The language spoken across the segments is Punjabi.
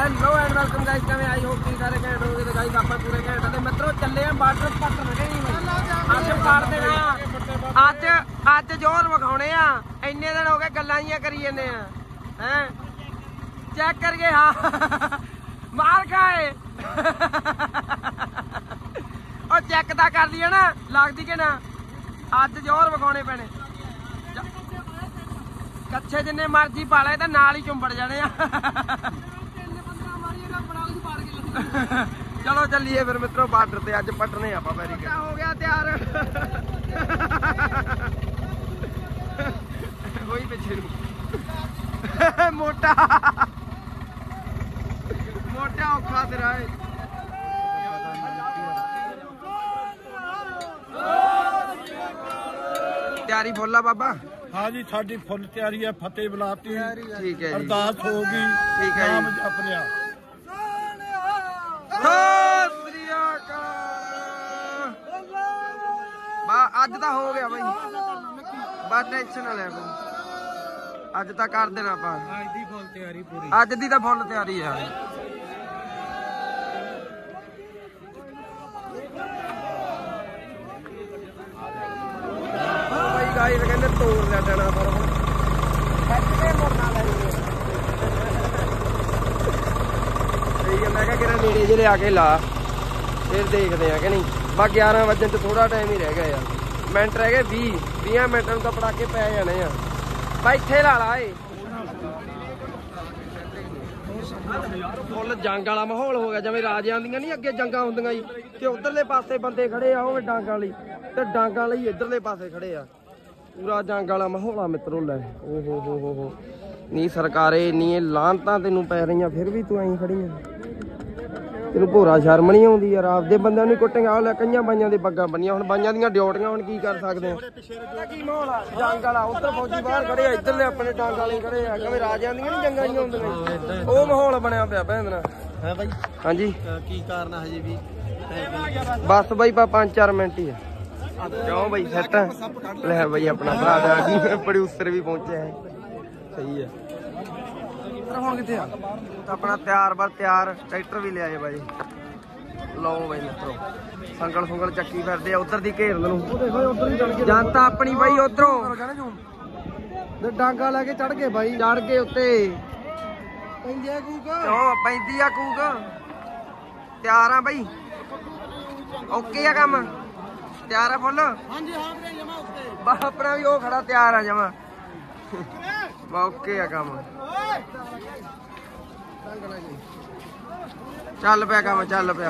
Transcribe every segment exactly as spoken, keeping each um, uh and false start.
हेलो एंड वेलकम गाइस, कमें आई होप कि सारे घैंट होगे। तो गाइस ਆਪਾਂ ਪੂਰੇ ਘੈਂਟ ਤੇ ਮਿੱਤਰੋ ਚੱਲੇ ਆ ਬਾਰਡਰ ਪੱਟਣ ਨਹੀਂ ਅੱਜ ਪਾੜ ਦੇਣਾ। ਅੱਜ ਅੱਜ ਜ਼ੋਰ ਵਿਖਾਉਣੇ ਆ। ਇੰਨੇ ਦਿਨ ਹੋ ਗਏ ਗੱਲਾਂ ਜੀਆਂ ਕਰੀ ਜਾਂਦੇ ਆ ਹੈ। ਚੈੱਕ ਕਰਕੇ ਹਾਂ ਮਾਰ ਖਾਏ ਉਹ ਚੈੱਕ ਤਾਂ ਕਰ ਲਈਏ ਨਾ ਲੱਗਦੀ ਕਿ ਨਾ। ਅੱਜ ਜ਼ੋਰ ਵਿਖਾਉਣੇ ਪੈਣੇ। ਕੱਛੇ ਜਿੰਨੇ ਮਰਜੀ ਪਾ ਲੈ ਤਾਂ ਨਾਲ ਹੀ ਚੁੰਬੜ ਜਾਣੇ ਆ। चलो चलिए फिर मित्रों बार्डर पे अज पटने आप बैरिकेड हो गया तैयार। वही पिछे मोटा मोटा औखा तेरा है। तैयारी फुल आ बाबा? हाँ जी साडी फुल तैयारी है। फतेह बुलाती ठीक है, अरदास होगी, ठीक है, नाम अपने ਅੱਜ ਤਾਂ ਹੋ ਗਿਆ ਬਾਈ, ਬਸ ਟੈਨਸ਼ਨ ਨਾ ਲੈ ਬਾਈ। ਅੱਜ ਤਾਂ ਕਰ ਦੇਣਾ ਆਪਾਂ। ਅੱਜ ਦੀ ਫੁੱਲ ਤਿਆਰੀ ਪੂਰੀ। ਅੱਜ ਦੀ ਤਾਂ ਫੁੱਲ ਤਿਆਰੀ ਆ। ਬਾਈ ਗਾਇਸ ਕਹਿੰਦੇ ਤੋੜ ਲੈ ਦੇਣਾ ਪਰ ਹੁਣ ਕੱਟੇ ਮੋੜਨਾ ਲੈ ਜੀ। ਸਹੀ ਗੱਲ ਹੈ ਕਿ ਕਿਹੜਾ ਨੇੜੇ ਜਿਹੇ ਲਿਆ ਕੇ ਲਾ, ਫਿਰ ਦੇਖਦੇ ਆ ਕਿ ਨਹੀਂ। ਬਸ ਗਿਆਰਾਂ ਵਜੇ ਤੇ ਥੋੜਾ ਟਾਈਮ ਹੀ ਰਹਿ ਗਿਆ ਯਾਰ। ਮਿੰਟ ਰਹਿ ਗਏ ਵੀਹ ਵੀਹ ਮਿੰਟਾਂ ਨੂੰ ਤਾਂ ਪਟਾਕੇ ਪੈ ਜਾਣੇ ਆ। ਬੈਠੇ ਲਾ ਲਾ ਏ। ਫੁੱਲ ਜੰਗ ਵਾਲਾ ਮਾਹੌਲ ਹੋ ਗਿਆ, ਜਿਵੇਂ ਰਾਜਿਆਂ ਦੀਆਂ ਨਹੀਂ ਅੱਗੇ ਜੰਗਾਂ ਹੁੰਦੀਆਂ ਜੀ ਕਿ ਉਧਰਲੇ ਪਾਸੇ ਬੰਦੇ ਖੜੇ ਆ ਉਹ ਡਾਂਗਾਂ ਲਈ ਤੇ ਡਾਂਗਾਂ ਲਈ ਇੱਧਰਲੇ ਪਾਸੇ ਖੜੇ ਆ। ਪੂਰਾ ਜੰਗ ਵਾਲਾ ਮਾਹੌਲ ਆ ਮਿੱਤਰੋ। ਲੈ ਓ ਹੋ ਹੋ ਹੋ ਹੋ ਨੀ ਸਰਕਾਰੇ ਇੰਨੀਆਂ ਲਾਹਨਤਾਂ ਤੈਨੂੰ ਪੈ ਰਹੀਆਂ ਫਿਰ ਵੀ ਤੂੰ ਐਂ ਖੜੀ ਆ। ਤੈਨੂੰ ਭੋਰਾ ਸ਼ਰਮ ਨਹੀਂ ਆਉਂਦੀ ਯਾਰ? ਆਪਦੇ ਬੰਦਿਆਂ ਨੂੰ ਕੁੱਟੇਗਾ। ਉਹ ਲੈ ਕਈਆਂ ਬਾਈਆਂ ਦੇ ਪੱਗਾਂ ਬੰਨੀਆਂ, ਹੁਣ ਬਾਈਆਂ ਦੀਆਂ ਡਿਊਟੀਆਂ, ਹੁਣ ਕੀ ਕਰ ਸਕਦੇ ਆ। ਕੀ ਮਾਹੌਲ ਆ ਜੰਗ ਵਾਲਾ? ਉੱਧਰ ਫੌਜੀ ਬਾਹਰ ਖੜੇ ਆ, ਇੱਧਰਲੇ ਆਪਣੇ ਡਾਂਗ ਵਾਲੇ ਖੜੇ ਆ। ਕਿਵੇਂ ਰਾਜਿਆਂ ਦੀਆਂ ਨਹੀਂ ਜੰਗਾਂ ਹੀ ਹੁੰਦੀਆਂ, ਉਹ ਮਾਹੌਲ ਬਣਿਆ ਪਿਆ ਭੈਣ ਦਾ ਹੈ ਬਾਈ। ਹਾਂਜੀ ਕੀ ਕਾਰਨ ਹੈ ਹਜੇ ਵੀ? ਬਸ ਬਾਈ ਪਾ ਪੰਜ ਚਾਰ ਮਿੰਟ ਹੀ ਆ। ਕਿਉਂ ਬਾਈ ਸੈੱਟ ਲੈ ਬਾਈ ਆਪਣਾ ਭਰਾ ਦਾ ਪ੍ਰੋਡਿਊਸਰ ਵੀ ਪਹੁੰਚਿਆ ਹੈ। ਸਹੀ ਹੈ। ਹੁਣ ਕਿੱਥੇ ਆ ਆਪਣਾ ਤਿਆਰ ਬਰ ਤਿਆਰ ਟਰੈਕਟਰ ਵੀ ਲਿਆਏ ਬਾਈ। ਲਓ ਬਾਈ ਮਿੱਤਰੋ ਸੰਗਲ ਸੁੰਗਲ ਚੱਕੀ ਫਿਰਦੇ ਆ ਉਧਰ ਦੀ ਘੇਰ ਨੂੰ। ਜਨਤਾ ਆਪਣੀ ਬਾਈ ਉਧਰੋਂ ਡਾਂਗਾ ਲੈ ਕੇ ਚੜ ਗਏ ਬਾਈ। ਚੜ ਗਏ ਉੱਤੇ ਪੈਂਦੀ ਆ ਕੂਕ। ਉਹ ਪੈਂਦੀ ਆ ਕੂਕ। ਤਿਆਰ ਆ ਬਾਈ? ਓਕੇ ਆ ਕੰਮ? ਤਿਆਰ ਆ ਫੁੱਲ? ਹਾਂਜੀ ਹਾਂ ਵੀਰੇ ਜਮਾ ਓਕੇ। ਬਾ ਆਪਣਾ ਵੀ ਉਹ ਖੜਾ ਤਿਆਰ ਆ ਜਮਾ। ਬਾ ਓਕੇ ਆ ਕੰਮ। ਚੱਲ ਪਿਆ ਕੰਮ, ਚੱਲ ਪਿਆ।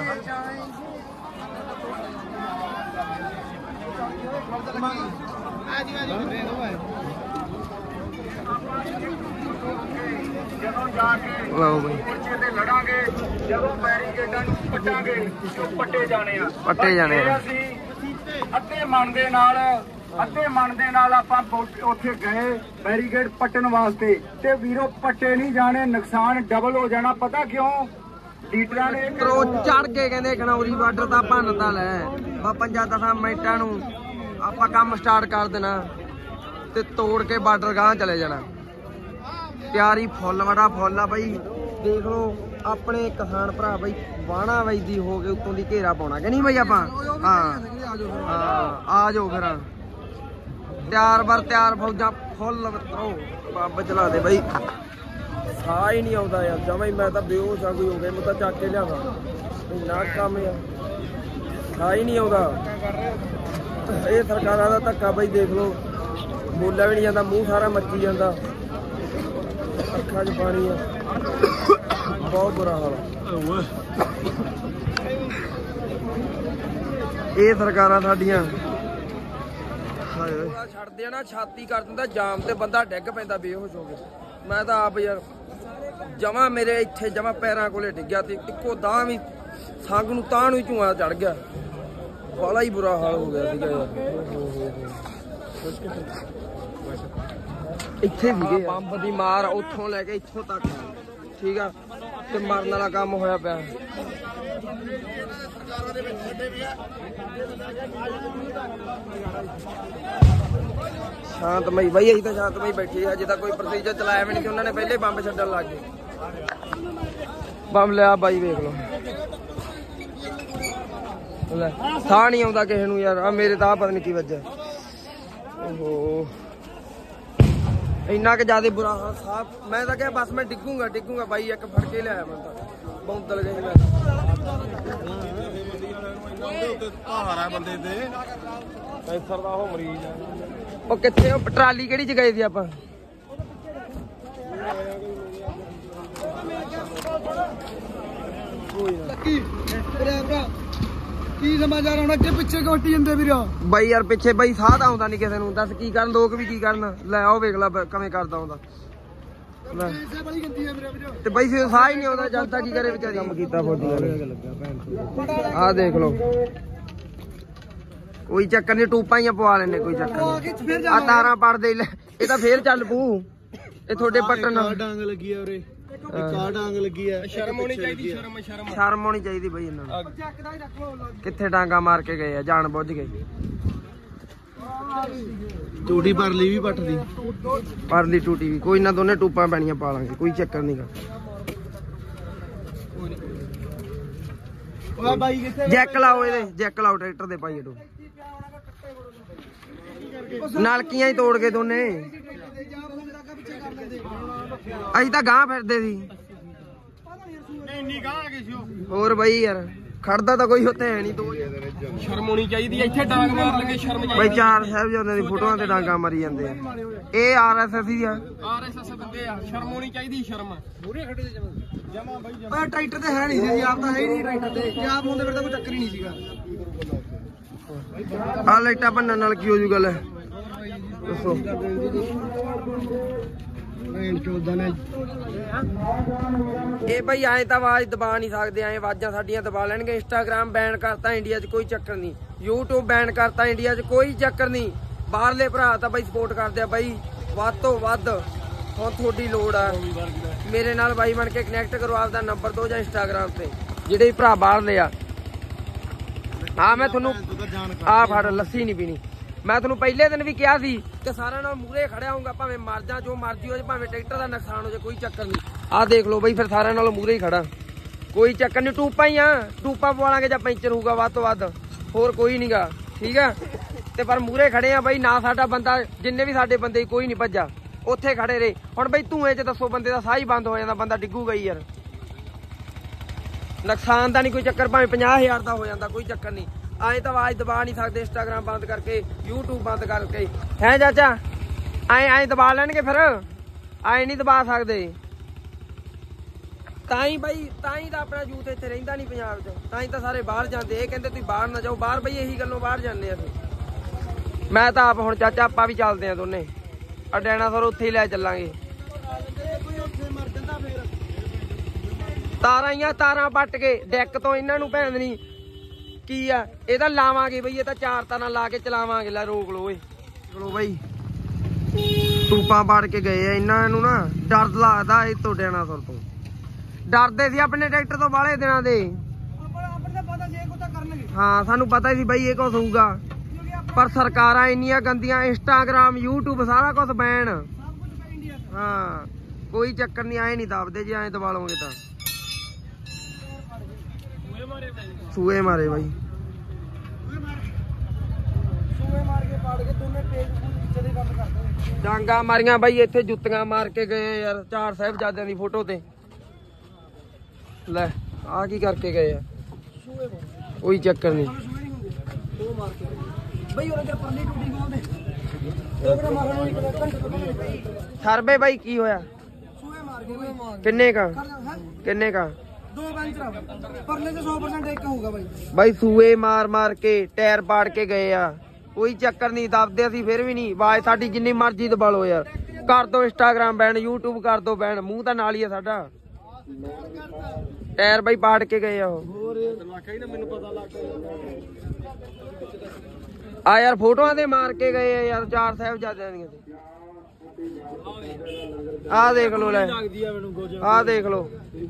ਲਓ ਬਈ ਲੜਾਂਗੇ ਜਦੋਂ ਬੈਰੀਕੇਡਾਂ ਨੂੰ ਪੱਟਾਂਗੇ ਪੱਟੇ ਜਾਣੇ ਆ ਪੱਟੇ ਜਾਣੇ ਆ। ਅੱਧੇ ਮਨ ਦੇ ਨਾਲ ਅੱਧੇ ਮਨ ਦੇ ਨਾਲ ਆਪਾਂ ਉੱਥੇ ਗਏ ਬੈਰੀਕੇਡ ਪੱਟਣ ਵਾਸਤੇ ਤੇ ਵੀਰੋ ਪੱਟੇ ਨਹੀਂ ਜਾਣੇ, ਨੁਕਸਾਨ ਡਬਲ ਹੋ ਜਾਣਾ। ਪਤਾ ਕਿਉਂ? ਲੀਡਰਾਂ ਨੇ ਕਰੋ ਚੜ ਕੇ ਕਹਿੰਦੇ ਖਨੌਰੀ ਬਾਰਡਰ ਤਾਂ ਭੰਨਤਾ ਲੈ। ਬਾ ਪੰਜਾਂ ਦਸਾਂ ਮਿੰਟਾਂ ਨੂੰ ਆਪਾਂ ਕੰਮ ਸਟਾਰਟ ਕਰ ਦੇਣਾ ਤੇ ਤੋੜ ਕੇ ਬਾਰਡਰ ਗਾਂਹ ਚਲੇ ਜਾਣਾ। ਤਿਆਰੀ ਫੁੱਲ ਵੜਾ ਫੁੱਲ ਆ ਬਾਈ। ਦੇਖ ਲਓ ਆਪਣੇ ਕਿਸਾਨ ਭਰਾ ਬਾਈ ਵਾਹਣਾ ਵਜਦੀ ਹੋ ਕੇ ਉੱਤੋਂ ਦੀ ਘੇਰਾ ਪਾਉਣਾ ਕਿ ਨਹੀਂ ਬਾਈ ਆਪਾਂ? ਹਾਂ ਹਾਂ ਆ ਜਾਓ ਫਿਰ। ਤਿਆਰ ਬਰ ਤਿਆਰ ਫੌਜਾਂ ਫੁੱਲ ਮਿੱਤਰੋ। ਬੱਬ ਚਲਾ ਦੇ ਬਾਈ। ਸਾਹ ਹੀ ਨਹੀਂ ਆਉਂਦਾ ਯਾਰ ਜਮਾਂ ਹੀ। ਮੈਂ ਤਾਂ ਬੇਹੋਸ਼ ਆ ਕੋਈ ਹੋ ਗਿਆ, ਮੈਂ ਤਾਂ ਚੱਕ ਕੇ ਲਿਆਵਾਂ ਇੰਨਾ ਕੰਮ ਆ। ਸਾਹ ਹੀ ਨਹੀਂ ਆਉਂਦਾ। ਇਹ ਸਰਕਾਰਾਂ ਦਾ ਧੱਕਾ ਬਾਈ। ਦੇਖ ਲਓ ਬੋਲਿਆ ਵੀ ਨਹੀਂ ਜਾਂਦਾ, ਮੂੰਹ ਸਾਰਾ ਮੱਚੀ ਜਾਂਦਾ, ਅੱਖਾਂ 'ਚ ਪਾਣੀ ਆ। ਬਹੁਤ ਬੁਰਾ ਹਾਲ। ਇਹ ਸਰਕਾਰਾਂ ਸਾਡੀਆਂ ਛੱਡਦੇ ਆ ਨਾ, ਛਾਤੀ ਕਰ ਦਿੰਦਾ ਜਾਮ ਤੇ ਬੰਦਾ ਡਿੱਗ ਪੈਂਦਾ ਬੇਹੋਸ਼ ਹੋ ਕੇ। ਮੈਂ ਤਾਂ ਆਪ ਯਾਰ ਜਮਾ ਮੇਰੇ ਇੱਥੇ ਜਮਾ ਪੈਰਾਂ ਕੋਲੇ ਡਿੱਗਿਆ ਤੇ ਇੱਕੋ ਤਾਂ ਵੀ ਸੰਗ ਨੂੰ ਤਾਂ ਨੂੰ ਹੀ ਧੂਆਂ ਚੜ ਗਿਆ। ਬਾਲਾ ਹੀ ਬੁਰਾ ਹਾਲ ਹੋ ਗਿਆ ਸੀਗਾ ਯਾਰ। ਇੱਥੇ ਸੀਗੇ ਬੰਬ ਦੀ ਮਾਰ ਉੱਥੋਂ ਲੈ ਕੇ ਇੱਥੋਂ ਤੱਕ ਠੀਕ ਆ ਤੇ ਮਰਨ ਵਾਲਾ ਕੰਮ ਹੋਇਆ ਪਿਆ। शांतमई भाई अं तो शांतमई बैठे अजे तक कोई प्रोसीजर चलाया भी नहीं, उन्होंने पहले बंब छड्डन लग गए। ਬੰਮ ਲਿਆ ਬਾਈ ਵੇਖ ਲਓ ਲੈ ਸਾਹ ਨਹੀਂ ਆਉਂਦਾ ਕਿਸੇ ਨੂੰ ਯਾਰ। ਆ ਮੇਰੇ ਤਾਂ ਪਤਾ ਨਹੀਂ ਕੀ ਵੱਜਾ। ਓਹੋ ਇੰਨਾ ਕਿ ਜ਼ਿਆਦਾ ਬੁਰਾ ਹਾਲ ਸਾਹ। ਮੈਂ ਤਾਂ ਕਿਹਾ ਬਸ ਮੈਂ ਡਿੱਗੂਗਾ ਡਿੱਗੂਗਾ ਬਾਈ ਇੱਕ ਫੜ ਕੇ ਲਿਆਇਆ ਮੈਂ ਤਾਂ ਬੌਂਤਲ ਗਈ ਮੈਂ। ਹਾਰਾ ਬੰਦੇ ਤੇ ਕੈਂਸਰ ਦਾ ਉਹ ਮਰੀਜ਼ ਆ। ਉਹ ਕਿੱਥੇ ਉਹ ਟਰਾਲੀ ਕਿਹੜੀ ਚ ਗਏ ਸੀ ਆਪਾਂ? ਕੀ ਸਮਾਚਾਰ ਹੁਣ ਅੱਗੇ ਪਿੱਛੇ ਕੋਟੀ ਜਾਂਦੇ ਵੀਰ ਬਾਈ ਯਾਰ ਪਿੱਛੇ ਬਾਈ ਸਾਹ ਤਾਂ ਆਉਂਦਾ ਨਹੀਂ ਕਿਸੇ ਨੂੰ। ਦੱਸ ਕੀ ਕਰਨ ਲੋਕ ਵੀ ਕੀ ਕਰਨ। ਲੈ ਆਓ ਵੇਖ ਲੈ ਕਿਵੇਂ ਕਰਦਾ ਆਉਂਦਾ ਤੇ ਬਾਈ ਫਿਰ ਸਾਹ ਹੀ ਨਹੀਂ ਆਉਂਦਾ। ਜਨਤਾ ਕੀ ਕਰੇ ਵਿਚਾਰੀ। ਕੰਮ ਕੀਤਾ ਫੋਟੀ ਆਹ ਦੇਖ ਲਓ ਕੋਈ ਚੱਕਰ ਨਹੀਂ ਟੂਪਾਂ ਹੀ ਪਵਾ ਲੈਣੇ ਕੋਈ ਚੱਕਰ ਨਹੀਂ। ਆ ਤਾਰਾਂ ਪੜਦੇ ਇਹ ਤਾਂ ਫੇਰ ਚੱਲ ਪੂ। ਇਹ ਤੁਹਾਡੇ ਪੱਟਣ ਡਾਂਗ ਲੱਗੀ ਆ ਉਰੇ ਕਾ ਡਾਂਗ ਲੱਗੀ ਆ। ਸ਼ਰਮ ਹੋਣੀ ਚਾਹੀਦੀ ਸ਼ਰਮ ਸ਼ਰਮ ਸ਼ਰਮ ਹੋਣੀ ਚਾਹੀਦੀ ਬਾਈ ਇਹਨਾਂ ਨੂੰ। ਕਿੱਥੇ ਡਾਂਗਾ ਮਾਰ ਕੇ ਗਏ ਆ ਜਾਣ ਬੁੱਝ ਗਏ। ਟੂਟੀ ਪਰ ਲਈ ਵੀ ਪੱਟਦੀ ਪਰਲੀ ਟੂਟੀ ਵੀ ਕੋਈ ਨਾ ਦੋਨੇ ਟੂਪਾਂ ਪੈਣੀਆਂ ਪਾ ਲਾਂਗੇ ਕੋਈ ਚੱਕਰ ਨਹੀਂਗਾ। ਜੈਕ ਲਾਓ ਇਹਦੇ ਜੈਕ ਲਾਓ ਟਰੈਕਟਰ ਦੇ ਪਾਈਏ ਟੂ ਨਲਕੀਆਂ ਹੀ ਤੋੜ ਕੇ ਦੋਨੇ। ਅਸੀਂ ਤਾਂ ਗਾਂ ਫਿਰਦੇ ਸੀ ਹੋਰ ਬਾਈ ਯਾਰ ਖੜਦਾ ਤਾਂ ਕੋਈ ਉੱਥੇ ਹੈ ਨਹੀਂ। ਦੋ ਸ਼ਰਮ ਹੋਣੀ ਚਾਹੀਦੀ ਇੱਥੇ ਡਾਂਗ ਮਾਰ ਲਗੇ ਸ਼ਰਮ ਬਾਈ ਚਾਰ ਸਾਹਿਬਜ਼ਾਦਿਆਂ ਦੀ ਫੋਟੋਆਂ ਤੇ ਡਾਂਗਾ ਮਾਰੀ ਜਾਂਦੇ ਆ। ਇਹ ਆਰ ਐਸ ਐਸ ਹੀ ਆ। ਆਰ ਐਸ ਐਸ ਬੰਦੇ ਆ। ਸ਼ਰਮ ਹੋਣੀ ਚਾਹੀਦੀ ਸ਼ਰਮ ਮੂਰੇ ਖੜੇ ਜਮਾ ਬਾਈ ਆ ਟਰੈਕਟਰ ਤੇ ਹੈ ਨਹੀਂ ਸੀ ਜੀ। ਆਪ ਤਾਂ ਹੈ ਹੀ ਨਹੀਂ ਟਰੈਕਟਰ ਤੇ। ਜੇ ਆਪ ਹੁੰਦੇ ਫਿਰ ਤਾਂ ਕੋਈ ਚੱਕਰ ਹੀ ਨਹੀਂ ਸੀਗਾ। ਆ ਲਾਈਟਾਂ ਭੰਨਣ ਨਾਲ ਕੀ ਹੋ ਜੂ ਗੱਲ ਦੱਸੋ। ਇਹ ਬਈ ਐ ਤਾਂ ਆਵਾਜ਼ ਦਬਾ ਨਹੀਂ ਸਕਦੇ। ਐ ਆਵਾਜ਼ਾਂ ਸਾਡੀਆਂ ਦਬਾ ਲੈਣਗੇ। ਇੰਸਟਾਗ੍ਰਾਮ ਬੈਨ ਕਰਤਾ ਇੰਡੀਆ 'ਚ ਕੋਈ ਚੱਕਰ ਨਹੀਂ। ਯੂਟਿਊਬ ਬੈਨ ਕਰਤਾ ਇੰਡੀਆ 'ਚ ਕੋਈ ਚੱਕਰ ਨਹੀਂ। ਬਾਹਰਲੇ ਭਰਾ ਤਾਂ ਬਈ ਸਪੋਰਟ ਕਰਦੇ ਆ ਬਾਈ ਵੱਧ ਤੋਂ ਵੱਧ। ਹੁਣ ਤੁਹਾਡੀ ਲੋੜ ਆ ਮੇਰੇ ਨਾਲ ਬਾਈ ਬਣ ਕੇ ਕਨੈਕਟ ਕਰੋ। ਆਪਦਾ ਨੰਬਰ ਦੋ ਜਾਂ ਇੰਸਟਾਗ੍ਰਾਮ ਤੇ ਜਿਹੜੇ ਭਰਾ ਬਾਹਰਲੇ ਆ। ਆ ਮੈਂ ਤੁਹਾਨੂੰ ਆ ਫੜ ਲੱਸੀ ਨਹੀਂ ਪੀਣੀ। ਮੈਂ ਤੁਹਾਨੂੰ ਪਹਿਲੇ ਦਿਨ ਵੀ ਕਿਹਾ ਸੀ ਕਿ ਸਾਰਿਆਂ ਨਾਲ ਮੂਹਰੇ ਖੜਿਆ ਹੋਊਗਾ ਭਾਵੇਂ ਮਰ ਜਾ ਜੋ ਮਰਜੀ ਹੋ ਜਾਏ ਭਾਵੇਂ ਟਰੈਕਟਰ ਦਾ ਨੁਕਸਾਨ ਹੋ ਜਾਏ ਕੋਈ ਚੱਕਰ ਨਹੀਂ। ਆਹ ਦੇਖ ਲਓ ਬਈ ਫਿਰ ਸਾਰਿਆਂ ਨਾਲ ਮੂਹਰੇ ਹੀ ਖੜਾ ਕੋਈ ਚੱਕਰ ਨਹੀਂ। ਟੂਪਾਂ ਹੀ ਆ ਟੂਪਾਂ ਪਵਾਲਾਂਗੇ ਜਾਂ ਪੈਂਚਰ ਹੋਊਗਾ ਵੱਧ ਤੋਂ ਵੱਧ ਹੋਰ ਕੋਈ ਨਹੀਂਗਾ ਠੀਕ ਆ। ਤੇ ਪਰ ਮੂਹਰੇ ਖੜੇ ਆ ਬਈ ਨਾ ਸਾਡਾ ਬੰਦਾ ਜਿੰਨੇ ਵੀ ਸਾਡੇ ਬੰਦੇ ਕੋਈ ਨਹੀਂ ਭੱਜਾ ਉੱਥੇ ਖੜੇ ਰਹੇ। ਹੁਣ ਬਈ ਧੂਏ 'ਚ ਦੱਸੋ ਬੰਦੇ ਦਾ ਸਾਹ ਹੀ ਬੰਦ ਹੋ ਜਾਂਦਾ ਬੰਦਾ ਡਿੱਗੂਗਾ ਹੀ ਯਾਰ। ਨੁਕਸਾਨ ਦਾ ਨਹੀਂ ਕੋਈ ਚੱਕਰ ਭਾਵੇਂ ਪੰਜਾਹ ਹਜ਼ਾਰ ਦਾ ਹੋ ਜਾਂਦਾ ਕੋਈ ਚੱਕਰ ਨਹੀਂ। ਆਏ ਤਾਂ ਆਵਾਜ਼ ਦਬਾ ਨਹੀਂ ਸਕਦੇ ਇੰਸਟਾਗ੍ਰਾਮ ਬੰਦ ਕਰਕੇ ਯੂਟਿਊਬ ਬੰਦ ਕਰਕੇ ਹੈ ਚਾਚਾ। ਐਂ ਐਂ ਦਬਾ ਲੈਣਗੇ ਫਿਰ ਐਂ ਨਹੀਂ ਦਬਾ ਸਕਦੇ। ਤਾਂ ਹੀ ਬਾਈ ਤਾਂ ਹੀ ਤਾਂ ਆਪਣਾ ਯੂਥ ਇੱਥੇ ਰਹਿੰਦਾ ਨਹੀਂ ਪੰਜਾਬ 'ਚ। ਤਾਂ ਹੀ ਤਾਂ ਸਾਰੇ ਬਾਹਰ ਜਾਂਦੇ। ਇਹ ਕਹਿੰਦੇ ਤੁਸੀਂ ਬਾਹਰ ਨਾ ਜਾਓ। ਬਾਹਰ ਬਈ ਇਹੀ ਗੱਲੋਂ ਬਾਹਰ ਜਾਂਦੇ ਆ ਅਸੀਂ। ਮੈਂ ਤਾਂ ਆਪ ਹੁਣ ਚਾਚਾ ਆਪਾਂ ਵੀ ਚੱਲਦੇ ਆ ਦੋਨੇ ਆ ਡਾਇਨਾਸੌਰ ਉੱਥੇ ਹੀ ਲੈ ਚੱਲਾਂਗੇ। ਤਾਰਾਂ ਹੀ ਆ ਤਾਰਾਂ ਪੱਟ ਕੇ ਡੈਕ ਤੋਂ ਇਹਨਾਂ ਨੂੰ ਭੈਣ ਨਹੀਂ ਕੀ ਆ। ਇਹ ਤਾਂ ਲਾਵਾਂਗੇ ਬਈ ਇਹ ਤਾਂ ਚਾਰ ਤਾਰਾਂ ਲਾ ਕੇ ਚਲਾਵਾਂਗੇ। ਲੈ ਰੋਕ ਲੋ ਓਏ ਚਲੋ ਬਾਈ ਟੂਪਾਂ ਪਾੜ ਕੇ ਗਏ ਆ। ਇਹਨਾਂ ਨੂੰ ਨਾ ਡਰ ਲੱਗਦਾ ਇਹ ਤੋਂ ਡਾਇਨਾਸੌਰ ਤੋਂ। ਡਰਦੇ ਸੀ ਆਪਣੇ ਟਰੈਕਟਰ ਤੋਂ ਬਾਹਲੇ ਦਿਨਾਂ ਦੇ। ਹਾਂ ਸਾਨੂੰ ਪਤਾ ਸੀ ਬਈ ਇਹ ਕੁਛ ਹੋਊਗਾ ਪਰ ਸਰਕਾਰਾਂ ਇੰਨੀਆਂ ਗੰਦੀਆਂ ਇੰਸਟਾਗ੍ਰਾਮ ਯੂਟਿਊਬ ਸਾਰਾ ਕੁਝ ਬੈਨ। ਹਾਂ ਕੋਈ ਚੱਕਰ ਨਹੀਂ। ਆਏ ਨਹੀਂ ਦਬਦੇ ਜੇ ਐਂ ਦਬਾ ਲਓਗੇ ਤਾਂ ਸੂਏ ਮਾਰੇ ਬਾਈ ਡਾਂਗਾ ਮਾਰੀਆਂ ਬਾਈ ਇੱਥੇ ਜੁੱਤੀਆਂ ਮਾਰ ਕੇ ਗਏ ਯਾਰ। ਚਾਰ ਸਾਹਿਬਜ਼ਾਦਿਆਂ ਦੀ ਫੋਟੋ ਤੇ ਲੈ ਆ ਕੀ ਕਰਕੇ ਗਏ ਆ ਕੋਈ ਚੱਕਰ ਨਹੀਂ। ਸਰਵੇ ਬਾਈ ਕੀ ਹੋਇਆ ਕਿੰਨੇ ਕਾ ਕਿੰਨੇ ਕਾ ਬਾਈ ਸੂਏ ਮਾਰ ਮਾਰ ਕੇ ਟਾਇਰ ਪਾੜ ਕੇ ਗਏ ਆ। ਕੋਈ ਚੱਕਰ ਨਹੀਂ ਦਬਦੇ ਅਸੀਂ ਫਿਰ ਵੀ ਨਹੀਂ। ਆਵਾਜ਼ ਸਾਡੀ ਜਿੰਨੀ ਮਰਜ਼ੀ ਦਬਾ ਲਓ ਯਾਰ। ਕਰ ਦੋ ਇੰਸਟਾਗ੍ਰਾਮ ਬੈਨ ਯੂਟਿਊਬ ਕਰ ਦੋ ਬੈਨ। ਮੂੰਹ ਤਾਂ ਨਾਲ ਹੀ ਆ ਸਾਡਾ। ਟਾਇਰ ਬਾਈ ਪਾੜ ਕੇ ਗਏ ਆ ਉਹ। ਆ ਯਾਰ ਫੋਟੋਆਂ ਦੇ ਮਾਰ ਕੇ ਗਏ ਆ ਯਾਰ ਚਾਰ ਸਾਹਿਬਜ਼ਾਦਿਆਂ ਦੀਆਂ। ਆਹ ਦੇਖ ਲੋ ਲੈ ਆਹ ਦੇਖ ਲੋ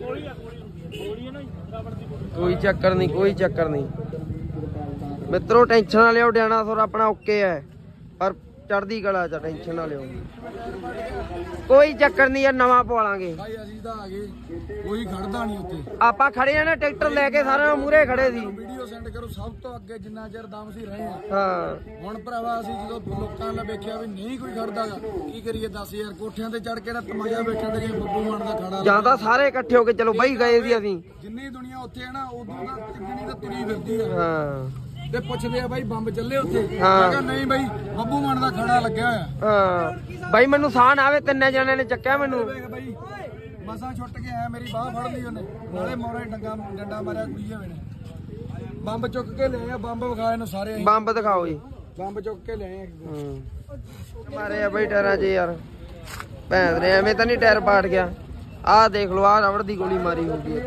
ਕੋਈ ਚੱਕਰ ਨਹੀਂ ਕੋਈ ਚੱਕਰ ਨਹੀਂ ਮਿੱਤਰੋ। ਟੈਨਸ਼ਨ ਨਾ ਲਿਓ ਡਾਇਨਾਸੌਰ ਆਪਣਾ ਓਕੇ ਹੈ ਪਰ ਚੜਦੀ ਕਲਾ ਚ, ਟੈਨਸ਼ਨ ਨਾ ਲਿਓ, ਕੋਈ ਚੱਕਰ ਨਹੀਂ ਯਾਰ, ਨਵਾਂ ਪਵਾਲਾਂਗੇ ਭਾਈ ਅਸੀਂ ਤਾਂ ਆ ਗਏ, ਕੋਈ ਖੜਦਾ ਨਹੀਂ ਉੱਥੇ। ਆਪਾਂ ਖੜੇ ਆ ਨਾ ਟਰੈਕਟਰ ਲੈ ਕੇ, ਸਾਰਿਆਂ ਮੂਹਰੇ ਖੜੇ ਸੀ। ਵੀਡੀਓ ਸੈਂਡ ਕਰੋ ਸਭ ਤੋਂ ਅੱਗੇ, ਜਿੰਨਾ ਚਿਰ ਦਮ ਸੀ ਰਹੇ ਆ। ਹਾਂ ਹੁਣ ਭਰਾਵਾ ਅਸੀਂ ਜਦੋਂ ਲੋਕਾਂ ਨੇ ਵੇਖਿਆ ਵੀ ਨਹੀਂ ਕੋਈ ਖੜਦਾਗਾ, ਕੀ ਕਰੀਏ ਦੱਸ ਯਾਰ। ਕੋਠਿਆਂ ਤੇ ਚੜ ਕੇ ਤਾਂ ਤਮਾਸ਼ਾ ਵੇਖਣ ਦੇ ਬੱਬੂ ਮਾਨ ਦਾ ਖੜਾ ਜਾਂ ਤਾਂ ਸਾਰੇ ਇਕੱਠੇ ਹੋ ਕੇ ਚਲੋ ਬਾਈ ਗਏ ਸੀ ਅਸੀਂ। ਜਿੰਨੀ ਦੁਨੀਆ ਉੱਥੇ ਹੈ ਨਾ, ਉਦੋਂ ਦਾ ਜਿੰਨੀ ਤਾਂ ਤੁਰੀ ਫਿਰਦੀ ਆ। ਹਾਂ ਤੇ ਪੁੱਛਦੇ ਆ ਬਾਈ ਬੰਬ ਚੱਲੇ ਉੱਥੇ, ਹਾਂ। ਮੈਂ ਕਿਹਾ ਨਹੀਂ ਬਾਈ ਬੱਬੂ ਮਾਨ ਦਾ ਖੜਾ ਲੱਗਿਆ ਹੋਇਆ। ਹਾਂ ਬਾਈ ਮੈਨੂੰ ਸਾਹ ਨਾ ਆਵੇ, ਤਿੰਨੇ ਜਣਿਆਂ ਨੇ ਚੱਕਿਆ ਮੈਨੂੰ। ਬਾਈ ਮਸਾਂ ਛੁੱਟ ਕੇ ਆਇਆ, ਮੇਰੀ ਬਾਹ ਫੜ ਲਈ ਉਹਨੇ, ਨਾਲੇ ਮੋਰੇ ਡੰਗਾ ਡੰਡਾ ਮਾਰਿਆ ਕੁੜੀ ਹੋਵੇ ਨੇ। ਬੰਬ ਚੁੱਕ ਕੇ ਲਿਆਏ ਆ, ਬੰਬ ਵਿਖਾਏ ਇਹਨੂੰ ਸਾਰੇ। ਬੰਬ ਦਿਖਾਓ ਜੀ। ਬੰਬ ਚੁੱਕ ਕੇ ਲਿਆਏ ਆ। ਹੂੰ ਮਾਰੇ ਆ ਬਾਈ ਟਾਇਰਾਂ 'ਚ ਯਾਰ, ਭੈਣ ਦੇ ਐਵੇਂ ਤਾਂ ਨਹੀਂ ਟਾਇਰ ਪਾਟ ਗਿਆ। ਆਹ ਦੇਖ ਲਓ, ਆਹ ਰਬੜ ਦੀ ਗੋਲੀ ਮਾਰੀ ਹੋਊਗੀ।